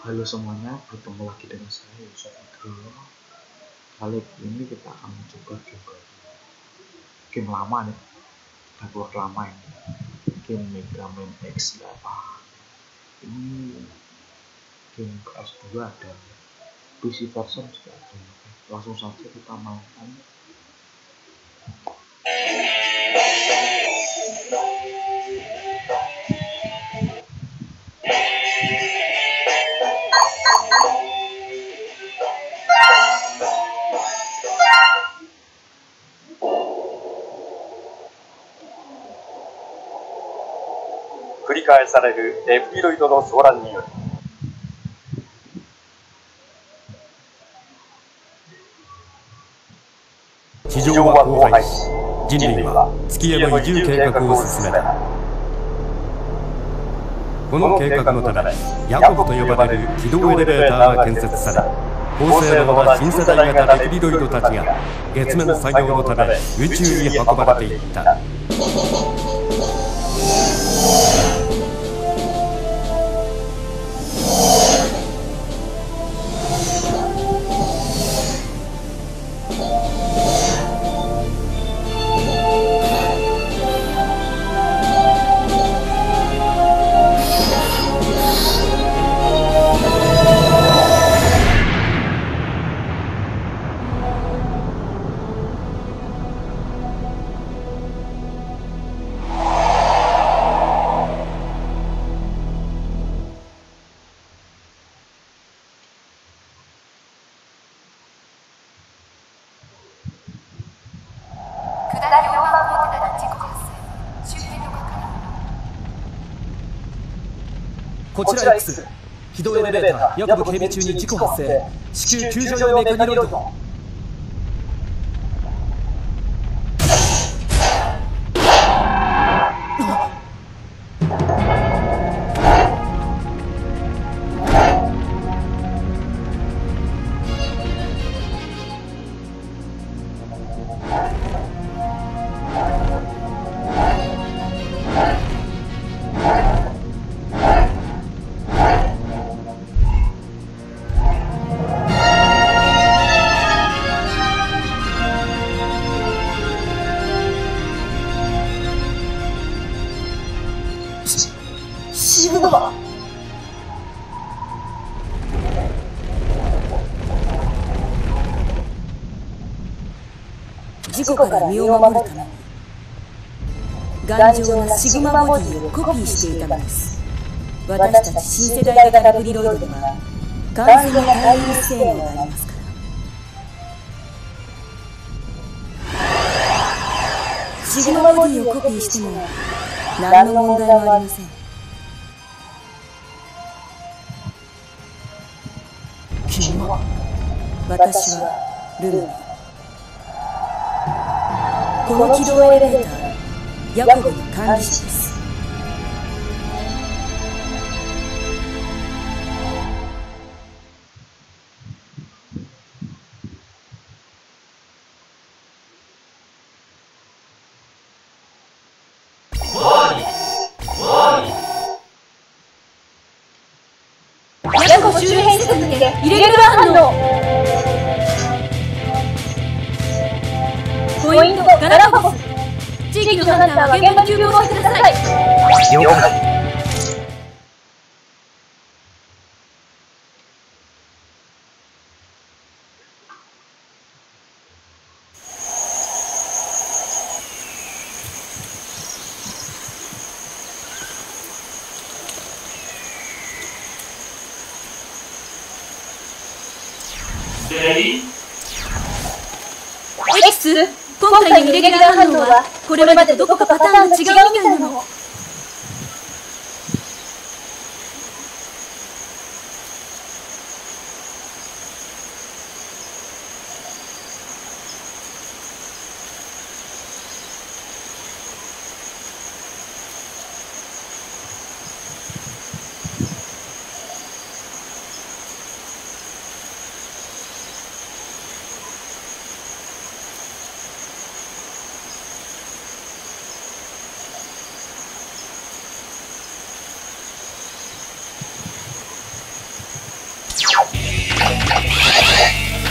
Halo semuanya, bertemu lagi dengan saya Yusuf Fitro. Kali ini kita akan mencoba game baru. Game lama nih, udah keluar lama ini. Game Mega Man X8. Ini game PS2 dan PC version juga ada. Langsung saja kita mainkan. 繰り返されるレプティロイドの騒乱により地上は荒廃し、人類は月への移住計画を進めた。この計画のため、ヤコブと呼ばれる軌道エレベーターが建設され、高性能な新世代型レプリロイドたちが月面作業のため宇宙に運ばれていった。 こちら X、 軌道エレベーターヤコブ警備中に事故発生。至急救助用メカニロイド。 事故から身を守るために頑丈なシグマボディをコピーしていたのです。私たち新世代型ラプリロイドでは完全な対応性能がありますから。シグマボディをコピーしても何の問題もありません。 君は？ 私はルーナ。この軌道エレベーターヤコブの管理者です。 ヤコブ周辺施設にてイレギュラー反応。ポイントガラパゴス。地域のハンターは現場急行してください。 了解。 X、今回のイレギュラー反応はこれまでどこかパターンが違うみたいなの。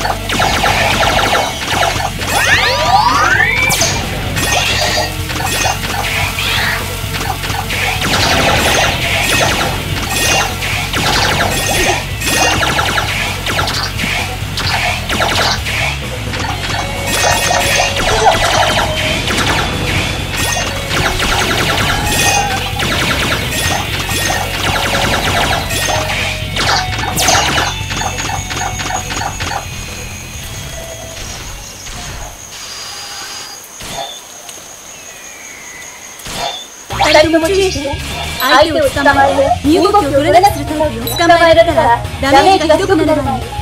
二人とも注意して。相手を捕まえる身動きを取れなくするタイプよ。捕まえられたらダメージがひどくなる前に。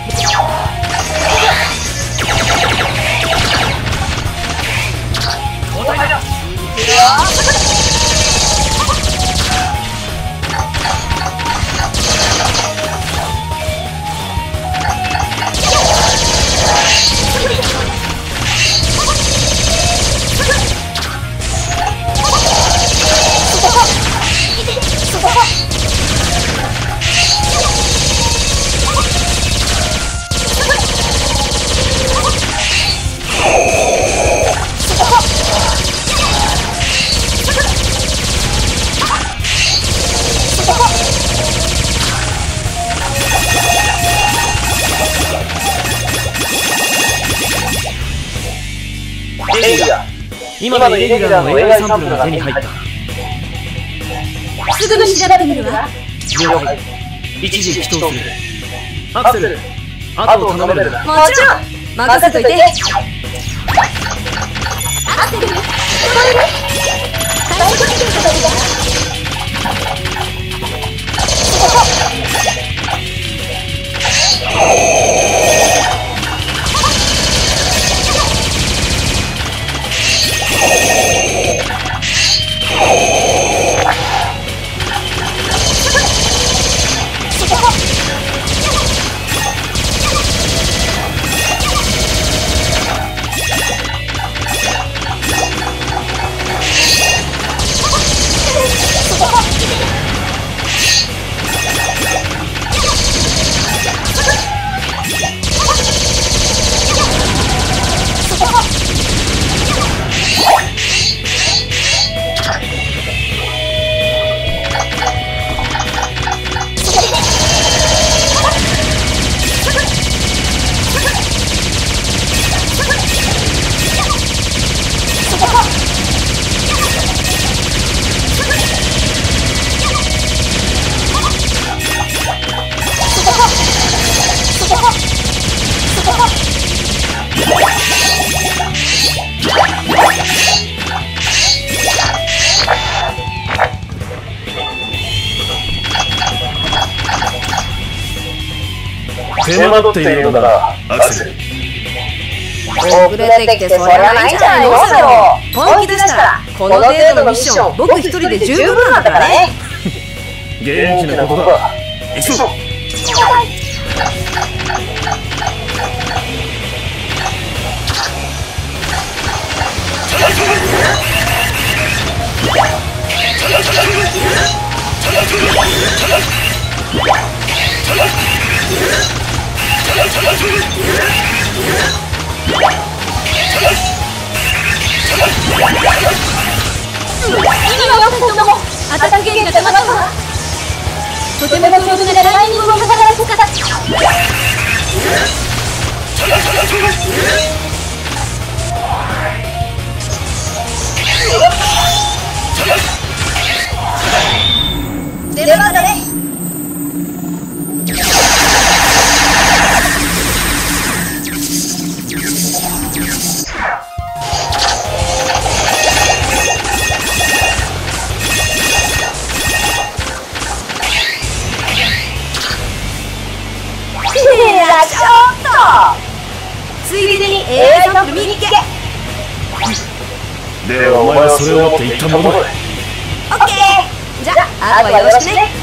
今のイレギュラーの AI サンプルが手に入った。 すぐに調べてみるわ。 了解。一時起動する。アクセル、あとを頼めるな。 もちろん任せといて。アクセル、聞こえる？最初に来ることだ。 手間取っているのだな、アクセル。 遅れてきてそりゃないんじゃないのだろう。本気でしたらこの程度のミッション僕一人で十分なんだからね。 元気なことだ。行くぞ。 アタックゲージが溜まったわ。とても強力なライニングを働かせた。出番だね。ついでに AI サンプル見に行け。 ではお前はそれを持って一旦戻れ。 オッケー。じゃああとはよろしくね。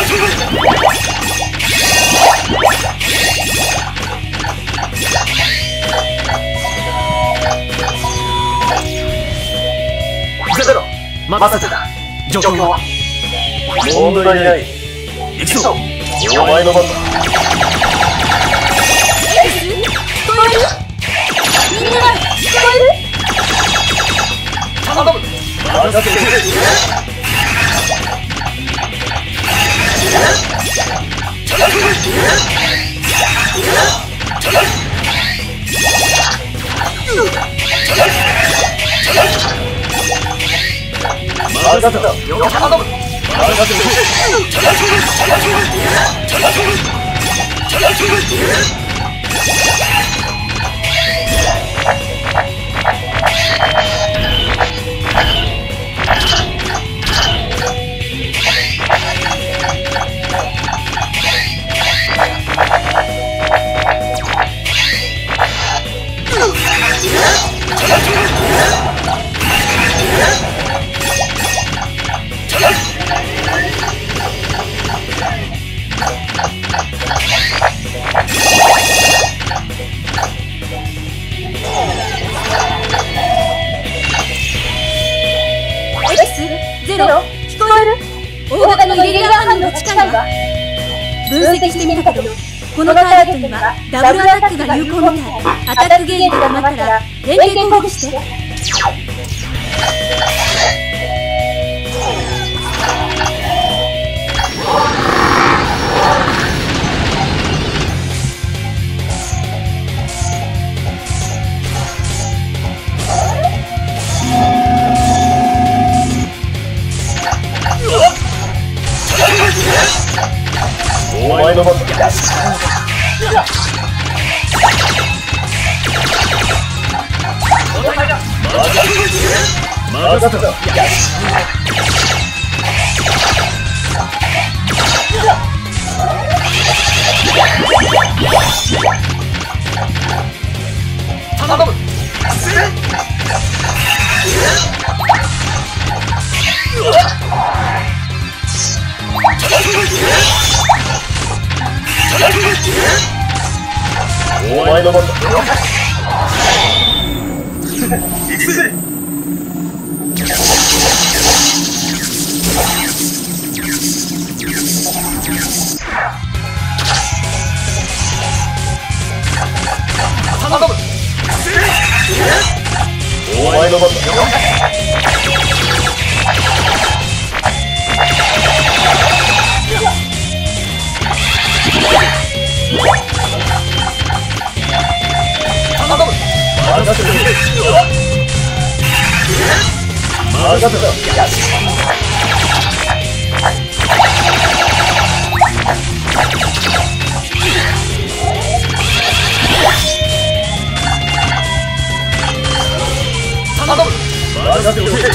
ゼロ、待ってた。状況は問題ない。行くぞ、お前の番だ。 聞こえる？みんな聞こえる？ 頼む。 任せてくれ。任せた。 よく頼む。 任せてくれ。 ゼロ、聞こえる？大型のイレギュラー反応が近いわ。分析してみたけど、このターゲットにはダブルアタックが有効みたい。アタックゲージが溜まったら連携攻撃して。 お前の番だ。任せた。 頼む。 お前の番だ。行くぜ。 頼む。 お前の番だ。任せてくれ。任せた。 頼む。 任せてくれ。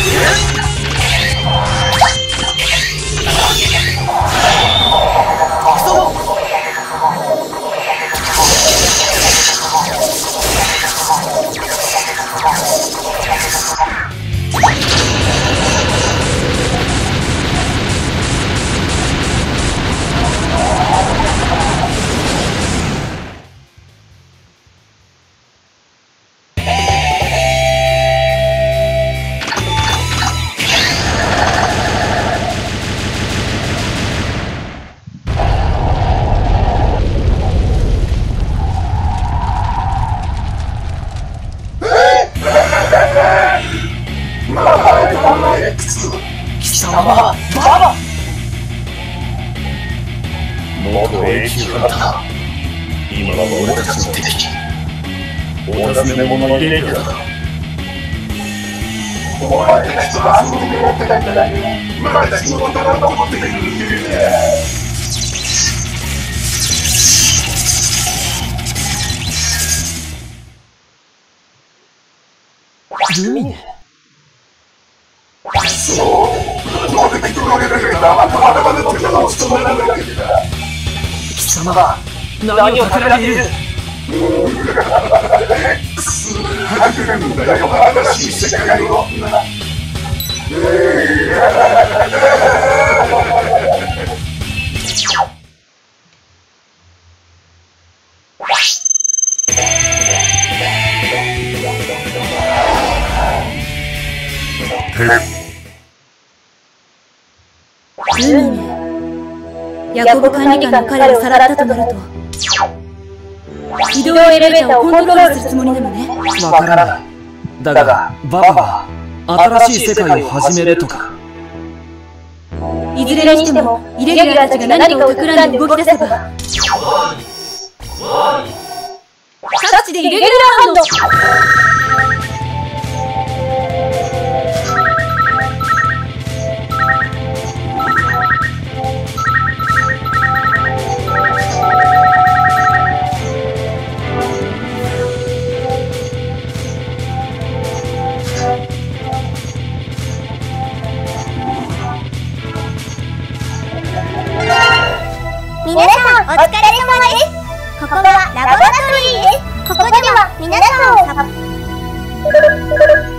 貴様はババ。 元永久ハンター。今は俺たちの敵。お尋ね者のイレギュラーだ。お前たちと遊んでもらってたんだ。まだ仕事が残ってくる。 ルミネ。貴様は何を語られている？ くんだよ、新しい世界を。 12名。ヤコブ管理官の彼をさらったとなると、移動エレベーターをコントロールするつもりなのね。 わからない。だがババは新しい世界を始めるとか。 いずれにしてもイレギュラーたちが何かを企んで動き出せば、各地でイレギュラー反応。 皆さんお疲れ様です。ここはラボラトリーです。ここでは皆さんを